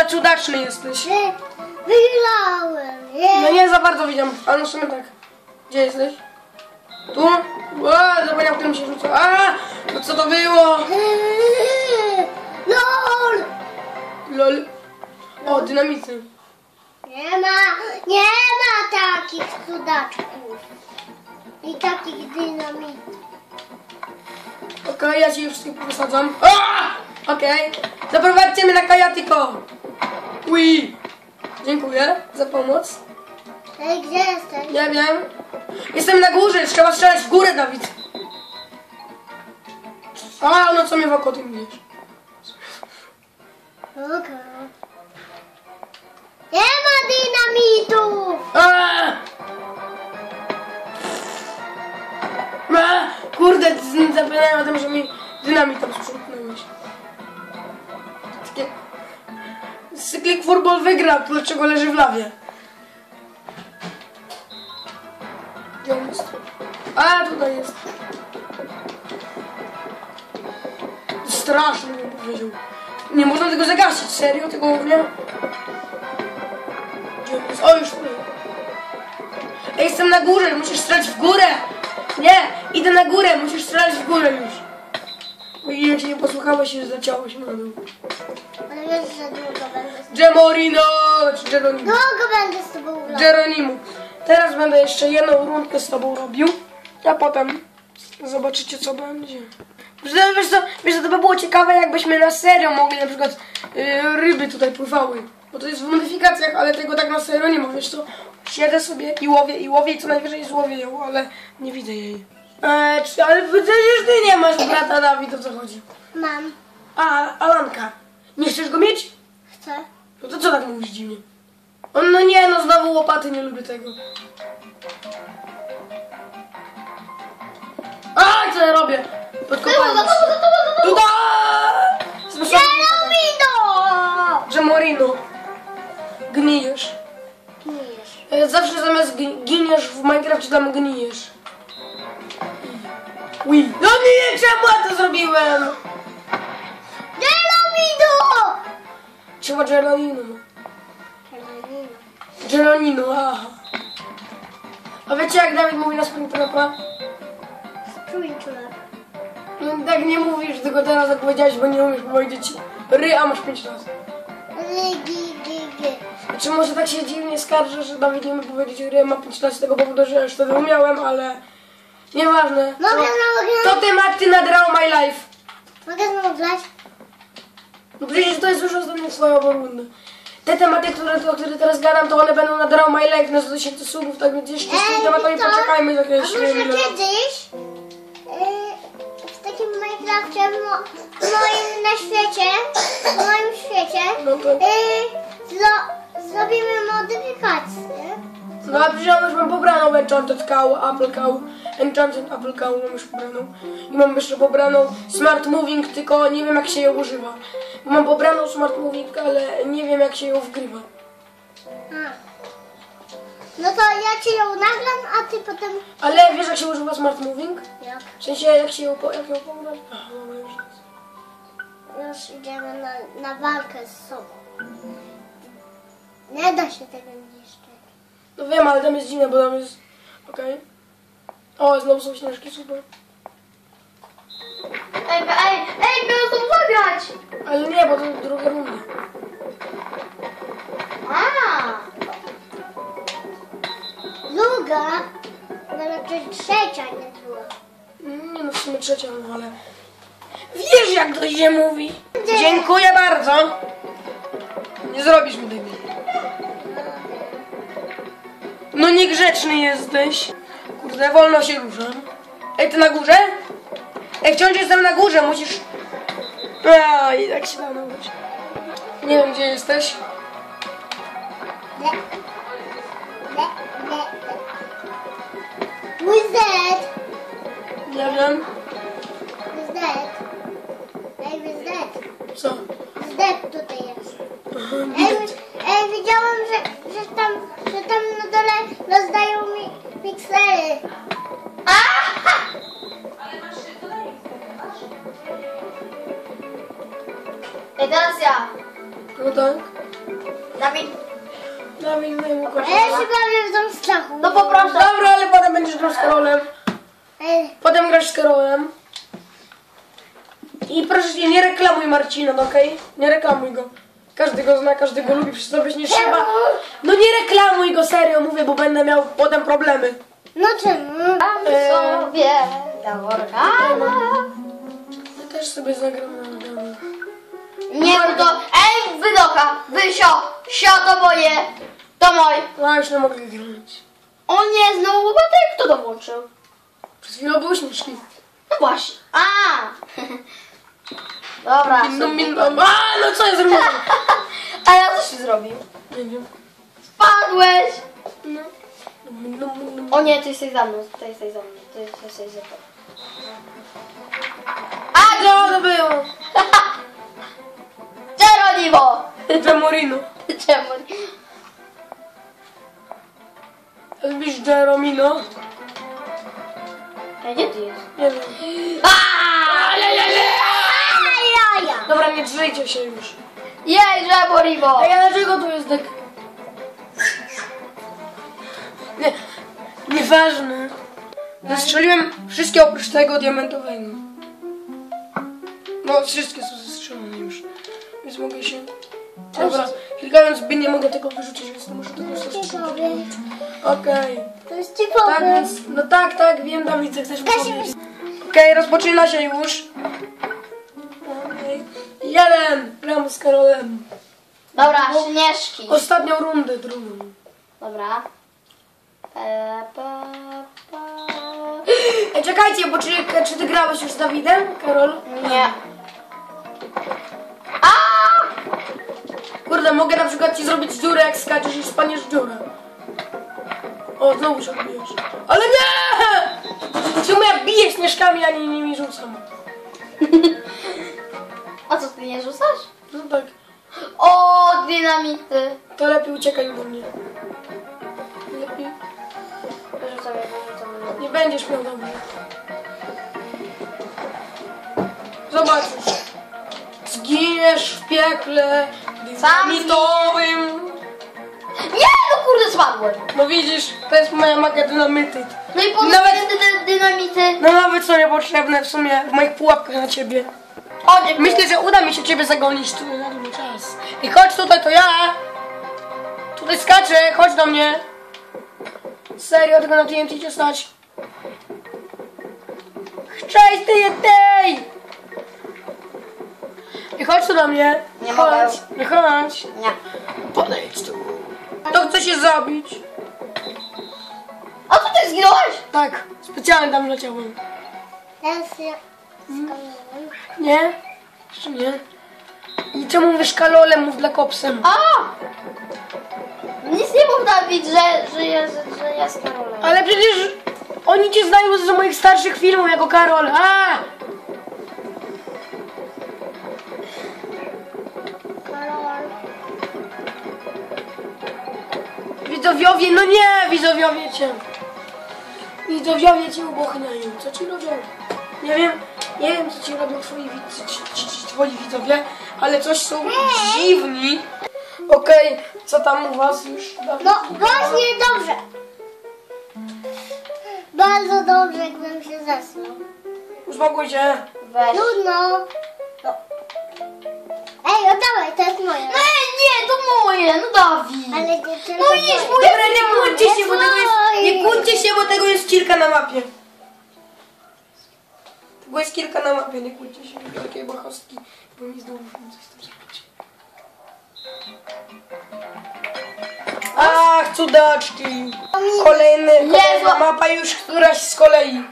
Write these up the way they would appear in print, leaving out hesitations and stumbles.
za cudaczny jesteś. Wygrałem. No nie za bardzo widziałem, ale no w sumie tak. Gdzie jesteś? Tu? Zapomniał, którym się rzuca. No co to było? LOL. Lol. O, dynamity. Nie ma takich cudaczków. I takich dynamitów. Okej, ja ci je wszystkie wysadzam. Okej. Zaprowadźcie mnie na Kajatiko. Ui. Dziękuję za pomoc. Ej, gdzie jesteś? Nie wiem. Jestem na górze, trzeba strzelać w górę, Dawid. No co mnie w oko ty mówisz? Okej. Nie ma dynamitów! Kurde, zapomniałem o tym, że mi dynamit tam sprzątnąłeś. Takie... Cyclic Furball wygra, dlaczego leży w lawie? Gdzie on jest? Tutaj jest. Straszny bym powiedział. Nie można tego zagasić, serio? Tego nie? Gdzie on jest? O, już tu. Ej, jestem na górze, musisz strzelać w górę! Nie, idę na górę, musisz strzelać w górę już. I jak się nie posłuchałeś, już zaciąłeś na dół. Ale wiesz, że długo będę z Gemorino! Czy Geronimo? Długo będę z tobą grał. Geronimo. Teraz będę jeszcze jedną rundkę z tobą robił, a potem zobaczycie, co będzie. Wiesz co, to by było ciekawe, jakbyśmy na serio mogli na przykład ryby tutaj pływały. Bo to jest w modyfikacjach, ale tego tak na serio nie ma, wiesz co? Siedzę sobie i łowię i co najwyżej złowię ją, ale nie widzę jej. Ale przecież ty nie masz brata, Dawid, o co chodzi? Mam. Alanka. Nie chcesz go mieć? Chcę. No to co tak mówisz dziwnie? No nie, no znowu łopaty, nie lubię tego. Co ja robię? Podkopałem się. Tutaj! Geronimo! Gemorino. Gnijesz. Gniesz. Zawsze zamiast giniesz w Minecrafcie tam gnijesz. Ui. No nie, czemu ja to zrobiłem? Geronimo! Trzeba Geronino. Geronino, aha. A wiecie jak Dawid mówi na Springtrapa? Springtrap. No tak nie mówisz, tylko teraz jak powiedziałeś, bo nie umiesz powiedzieć a masz 5 razy. Rygi. Znaczy może tak się dziwnie skarżę, że Dawid nie umie powiedzieć ma 5 razy z tego powodu, że już wtedy umiałem, ale nieważne. Mogę. To tematy na Draw My Life. Mogę znowu grać? No przecież to jest już ostatnia swoja rundę. Te tematy, o których teraz gadam, to one będą na Draw My Life na 100 000 subów, tak więc jeszcze z tymi tematami poczekajmy za jakieś a może kiedyś w takim Minecrafcie moim na świecie, w moim świecie No to... zrobimy modyfikację. No a przecież już mam pobraną Enchanted Cow, Apple Cow, Enchanted Apple Cow mam już pobraną. I mam jeszcze pobraną Smart Moving, tylko nie wiem jak się ją używa. Mam pobraną Smart Moving, ale nie wiem jak się ją wgrywa. No to ja ci ją nagram, a ty potem... Ale wiesz jak się używa Smart Moving? Jak? W sensie jak ją pobrać? Dobra, już jest. Już idziemy na walkę z sobą. Nie da się tego niszczyć. No wiem, ale tam jest dziwne, bo tam jest... Okej. O, znowu są śnieżki, super. Ej, miałem to zagrać! Ale nie, bo to jest druga runda. Druga? No raczej trzecia, nie druga. Nie no, w sumie trzecia, no ale... Wiesz jak to się mówi? Dziękuję bardzo. Nie zrobisz mi tego. No niegrzeczny jesteś. Kurde, wolno się ruszam. Ej, ty na górze? Ej, wciąż jestem na górze, musisz... I tak się da nauczyć. Nie wiem, gdzie jesteś. Wizard! Nie wiem. Wizard! Ej, Wizard! Co? Wizard tutaj jest. Widać. Ej, widziałam, że tam na dole rozdają mi miksery. Ej, teraz ja. No tak. Dawid. Dawid, daj mu kość. Ja się bawię w dom strachu. No poproszę. Dobra, ale potem będziesz grał z Karolem. Potem grasz z Karolem. I proszę cię, nie reklamuj Marcina, no okej? Nie reklamuj go. Każdy go zna, każdy go lubi, przecież to byś nie trzeba. No nie reklamuj go, serio mówię, bo będę miał potem problemy. No czemu? Tam sobie Jaworkana. Ja też sobie zagram na organu. Nie, bo to... Ej, wydocha! Wysio! Sio to moje! To moje! No już nie mogę grać. O nie, znowu łopatek? Kto to włączył? Przed chwilą były śmieszki. No właśnie. A! Dobra. No co ja zrobiłem? A ja coś zrobił. Nie wiem. Spadłeś! No. O nie, ty jesteś za mną, ty jesteś za mną, ty jesteś za mną. A, Co to było? Geronimo! Gemorino. Czemu? Lubisz Geromino? A gdzie ty jest? Nie wiem. Jaja. Dobra, nie drzejcie się już. Jej, Geronimo! Ej, a dlaczego tu jest tak... Nie, nieważne. Zestrzeliłem wszystkie oprócz tego diamentowego. No, wszystkie są zestrzelone już. Więc mogę się... Dobra, klikając by nie mogę tego wyrzucić, więc to muszę tego zastosować. Okej. To jest ci Tak, powiem. więc... No tak, wiem, Dawid, co chcesz powiedzieć. Okej, rozpoczyna się już. Okej. Jeden! Gram z Karolem. Dobra, Śnieżki. Ostatnią rundę, drugą. Dobra. Ej, czekajcie, bo czy ty grałeś już z Dawidem, Karol? Nie. A! Kurde, mogę na przykład ci zrobić dziurę, jak skaczesz i spaniesz w dziurę. O, znowu się odbijesz. Ale nie! Czemu ja biję śnieżkami, a nie nimi rzucam? A co, ty nie rzucasz? No tak, O, dynamity. to lepiej uciekaj ode mnie. Lepiej. Rzucam, rzucam. Nie będziesz miał dobrze. Zobaczysz. Zginiesz w piekle dynamitowym. Nie, no kurde, spadłem. No widzisz, to jest moja magia dynamity. No i po Nawet- dynamity. No nawet są niepotrzebne w sumie w moich pułapkach na ciebie. O, nie, Myślę, że uda mi się ciebie zagonić tu na długi czas. I chodź tutaj, to ja! Tutaj skaczę, chodź do mnie. Serio, tylko na TNT cię stać. Cześć, ty tej! I chodź tu do mnie. Nie chodź, mogę. nie chodź. Nie. Podejdź tu. To chce się zabić. A co ty zginąłeś? Tak, specjalnie tam leciałem. Teraz ja... Nie? Jeszcze nie. I czemu mówisz kalolem, mów dla kopsem? A! Nic nie mów, Dawid, że jest Karolem. Ale przecież oni cię znają z moich starszych filmów jako Karol. A! Karol. Widowiowie, no nie, widowiowie cię. Widowiowie cię ubochniają. Co ci robią? Nie wiem co ci robią twoi widzowie, ale coś są dziwni. Okej, co tam u was już? No właśnie dobrze. Bardzo dobrze, jakbym się zasnął. Uspokój się. Weź. Trudno. No. Ej, oddawaj, to jest moje. Nie, to moje, no Dawid. Ale dziewczynka... No idź, moje. Dobra, nie kłóćcie się, bo tego jest, nie kłóćcie się, bo tego jest kilka na mapie. Tego jest kilka na mapie, nie kłóćcie się. Takie bachostki, bo mi znowu coś tam zrobić. Ach, cudaczki. Kolejna mapa już któraś z kolei.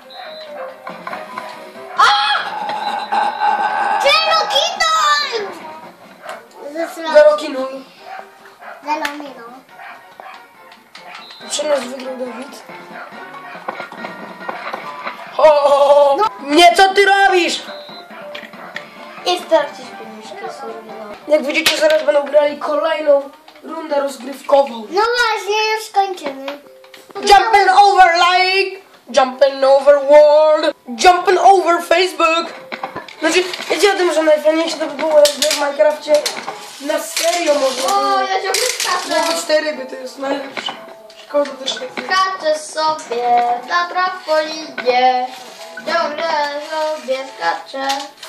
Czerokino! Zasrał. Zarokinul. Zelomino. Czy nas wygrał Dawid? O! Nie, co ty robisz? I starczy śpiewniczki sobie. Jak widzicie, zaraz będą grali kolejną rundę rozgrywkową. No właśnie, już kończymy. Jumping over like, jumping over world, jumping over Facebook. Znaczy, wiecie o tym, że najfajniejsze to by było, jakby w Minecrafcie Na serio można O, było. ja ciągle skaczę. Nawet 4 by to jest najlepsze. Szkoda też tak. Skaczę sobie na trampolinie. Ciągle sobie skaczę.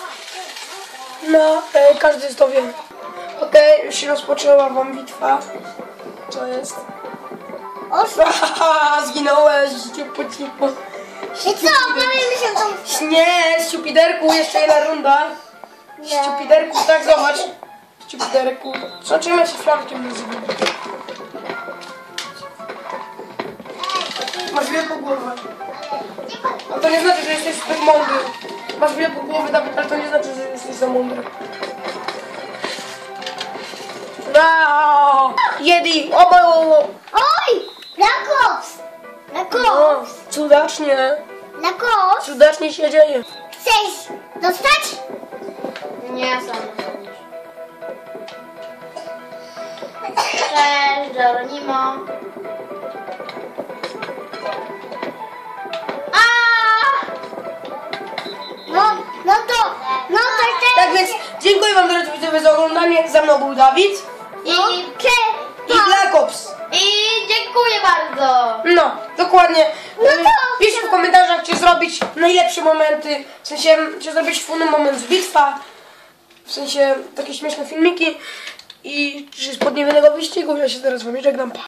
No, każdy to wie. Okej, już się rozpoczęła wam bitwa. Co jest? Haha, zginąłeś, ciupo, ciupo. I co, bawimy się tą... Nie, Ściupiderku, jeszcze jedna runda. Ściupiderku, tak, zobacz. Ściupiderku. Zobaczymy, jak się flankiem nazywa. Masz wielką głowę. A to nie znaczy, że jesteś zbyt mądry. Masz wielką głowę, Dawid, ale to nie znaczy, że jesteś za mądry. No, Jedi, o. Oj! Black Ops! Black No, Ops! cudacznie, Black Ops! cudacznie się dzieje. Chcesz dostać? Nie, sam nie sądzisz. Cześć, Geronimo. No to ty... Tak więc dziękuję wam drodzy widzowie za oglądanie. Ze mną był Dawid I i Black Ops. dziękuję bardzo. No, dokładnie. No to- Piszcie w komentarzach, czy zrobić najlepsze momenty, w sensie, czy zrobić fajny moment z bitwa, w sensie takie śmieszne filmiki i czy z podniebionego wyścigu. Ja się teraz z wami żegnam. Pa.